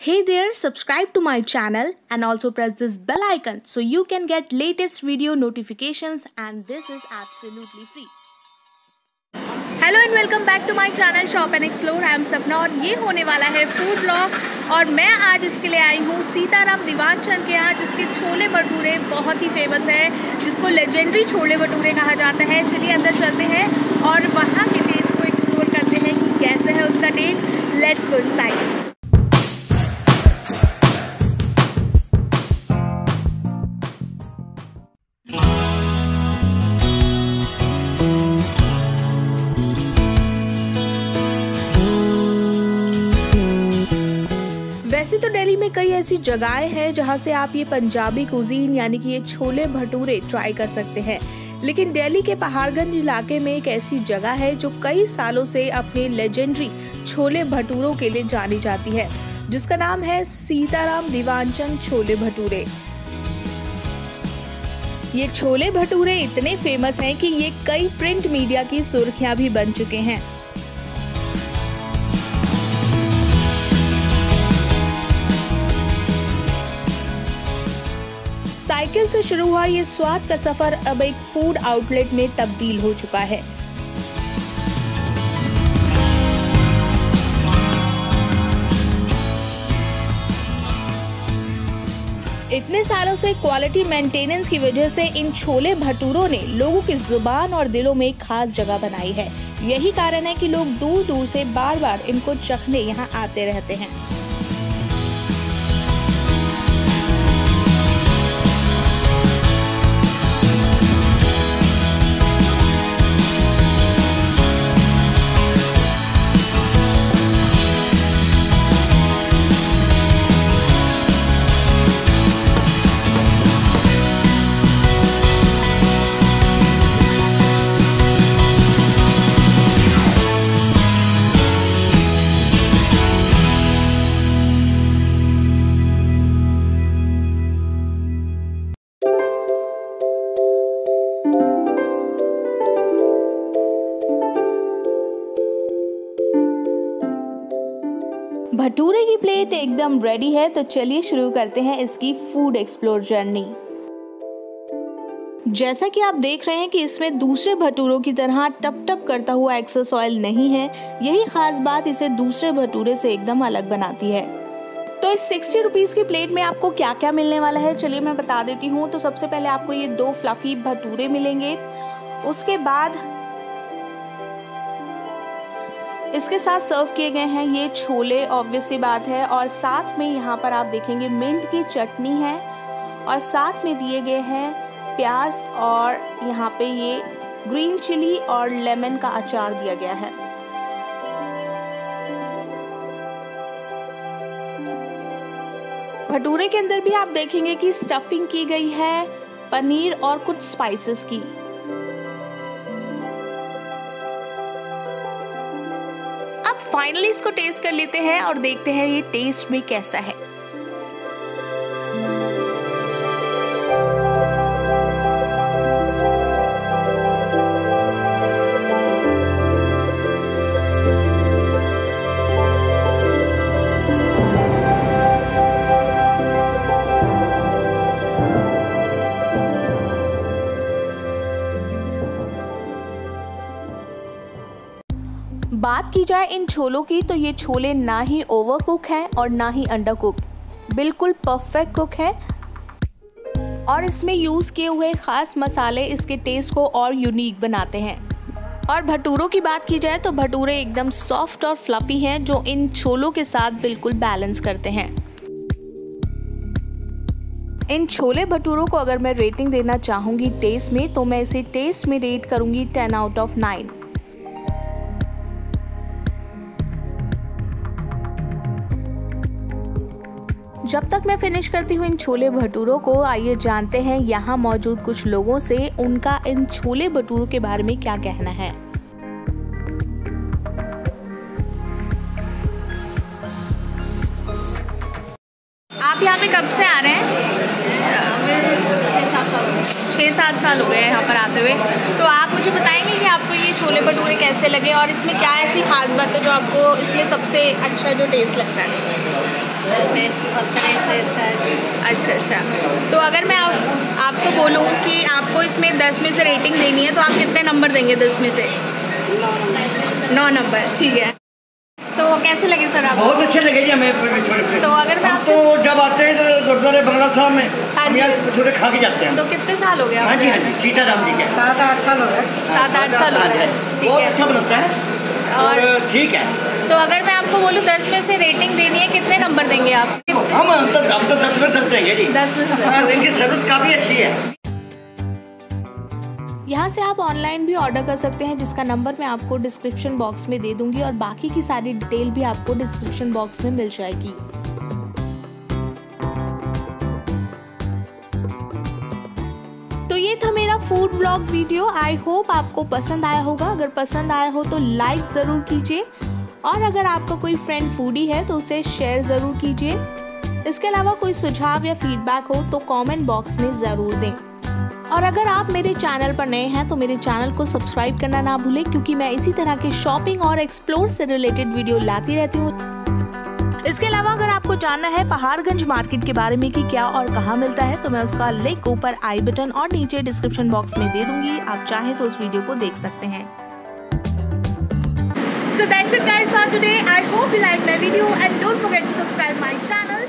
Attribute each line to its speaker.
Speaker 1: Hey there, subscribe to my channel and also press this bell icon so you can get latest video notifications and this is absolutely free. Hello and welcome back to my channel shop and explore. I am Sapna और ये होने वाला है food blog और मैं आज इसके लिए आई हूँ सीताराम दीवान चंद के यहाँ, जिसके छोले भटूरे बहुत ही फेमस है, जिसको लेजेंडरी छोले भटूरे कहा जाता है। चलिए अंदर चलते हैं और वहाँ के टेस्ट को एक्सप्लोर करते हैं कि कैसे है उसका टेस्ट। Let's go inside. वैसे तो दिल्ली में कई ऐसी जगहें हैं जहां से आप ये पंजाबी कुजीन यानी कि ये छोले भटूरे ट्राई कर सकते हैं, लेकिन दिल्ली के पहाड़गंज इलाके में एक ऐसी जगह है जो कई सालों से अपने लेजेंडरी छोले भटूरों के लिए जानी जाती है, जिसका नाम है सीताराम दीवान चंद छोले भटूरे। ये छोले भटूरे इतने फेमस हैं कि ये कई प्रिंट मीडिया की सुर्खियां भी बन चुके हैं। साइकिल से शुरू हुआ ये स्वाद का सफर अब एक फूड आउटलेट में तब्दील हो चुका है। इतने सालों से क्वालिटी मेंटेनेंस की वजह से इन छोले भटूरों ने लोगों की जुबान और दिलों में खास जगह बनाई है। यही कारण है कि लोग दूर दूर से बार बार इनको चखने यहाँ आते रहते हैं। भटूरे की प्लेट एकदम रेडी है, तो चलिए शुरू करते हैं इसकी फूड एक्सप्लोर जर्नी। जैसा कि आप देख रहे हैं कि इसमें दूसरे भटूरों की तरह टप टप करता हुआ एक्सेस ऑयल नहीं है। यही खास बात इसे दूसरे भटूरे से एकदम अलग बनाती है। तो इस 60 रुपीज़ की प्लेट में आपको क्या क्या मिलने वाला है, चलिए मैं बता देती हूँ। तो सबसे पहले आपको ये 2 फ्लफी भटूरे मिलेंगे। उसके बाद इसके साथ सर्व किए गए हैं ये छोले, ऑब्वियस सी बात है, और साथ में यहाँ पर आप देखेंगे मिंट की चटनी है और साथ में दिए गए हैं प्याज और यहाँ पे ये ग्रीन चिली और लेमन का अचार दिया गया है। भटूरे के अंदर भी आप देखेंगे कि स्टफिंग की गई है पनीर और कुछ स्पाइसेस की। फाइनली इसको टेस्ट कर लेते हैं और देखते हैं ये टेस्ट में कैसा है। बात की जाए इन छोलों की तो ये छोले ना ही ओवर कुक हैं और ना ही अंडर कुक, बिल्कुल परफेक्ट कुक है और इसमें यूज़ किए हुए खास मसाले इसके टेस्ट को और यूनिक बनाते हैं। और भटूरों की बात की जाए तो भटूरे एकदम सॉफ्ट और फ्लफी हैं, जो इन छोलों के साथ बिल्कुल बैलेंस करते हैं। इन छोले भटूरों को अगर मैं रेटिंग देना चाहूँगी टेस्ट में, तो मैं इसे टेस्ट में रेट करूँगी 10 आउट ऑफ 9। जब तक मैं फिनिश करती हूँ इन छोले भटूरों को, आइए जानते हैं यहाँ मौजूद कुछ लोगों से उनका इन छोले भटूरों के बारे में क्या कहना है। आप यहाँ पे कब से आ रहे हैं? 6-7 साल हो गए हैं यहाँ पर आते हुए। तो आप मुझे बताएंगे कि आपको ये छोले भटूरे कैसे लगे और इसमें क्या ऐसी खास बात है जो आपको इसमें सबसे अच्छा जो टेस्ट लगता है?
Speaker 2: 70 से अच्छा है जी।
Speaker 1: अच्छा अच्छा, तो अगर मैं आपको बोलूँ कि आपको इसमें 10 में से रेटिंग देनी है तो आप कितने नंबर देंगे 10 में से? 9 नंबर। ठीक है, तो कैसे लगे सर आप?
Speaker 3: बहुत अच्छे लगे जी हमें।
Speaker 1: तो अगर मैं आपसे
Speaker 3: तो जब आते हैं तो गुरुद्वारे बंगला साहब में
Speaker 1: हाँ
Speaker 3: हम
Speaker 1: जी,
Speaker 3: यहाँ थोड़े खा के जाते हैं।
Speaker 1: तो कितने साल हो गए?
Speaker 3: हाँ जी हाँ जी, सीता राम जी के
Speaker 2: 7-8 साल हो गए।
Speaker 1: 7-8 साल हो गए। ठीक
Speaker 3: बहुत
Speaker 1: है,
Speaker 3: अच्छा बनता है और ठीक है।
Speaker 1: तो अगर मैं आपको बोलूँ 10 में से रेटिंग देनी है, कितने नंबर देंगे आप?
Speaker 3: हम तो 10 में 10 देंगे जी।
Speaker 1: 10 में से।
Speaker 3: हाँ, इनकी सर्विस काफ़ी अच्छी है।
Speaker 1: यहाँ से आप ऑनलाइन भी ऑर्डर कर सकते हैं, जिसका नंबर मैं आपको डिस्क्रिप्शन बॉक्स में दे दूंगी और बाकी की सारी डिटेल भी आपको डिस्क्रिप्शन बॉक्स में मिल जाएगी। तो ये था मेरा food blog video. I hope आपको पसंद आया होगा। अगर पसंद आया हो तो लाइक ज़रूर कीजिए और अगर आपका कोई फ्रेंड फूडी है तो उसे शेयर ज़रूर कीजिए। इसके अलावा कोई सुझाव या फीडबैक हो तो कमेंट बॉक्स में ज़रूर दें। और अगर आप मेरे चैनल पर नए हैं तो मेरे चैनल को सब्सक्राइब करना ना भूलें, क्योंकि मैं इसी तरह के शॉपिंग और एक्सप्लोर से रिलेटेड वीडियो लाती रहती हूँ। इसके अलावा अगर आपको जानना है पहाड़गंज मार्केट के बारे में कि क्या और कहाँ मिलता है तो मैं उसका लिंक ऊपर आई बटन और नीचे डिस्क्रिप्शन बॉक्स में दे दूंगी। आप चाहें तो उस वीडियो को देख सकते हैं। So that's it guys for today. I hope you liked my video and don't forget to subscribe my channel.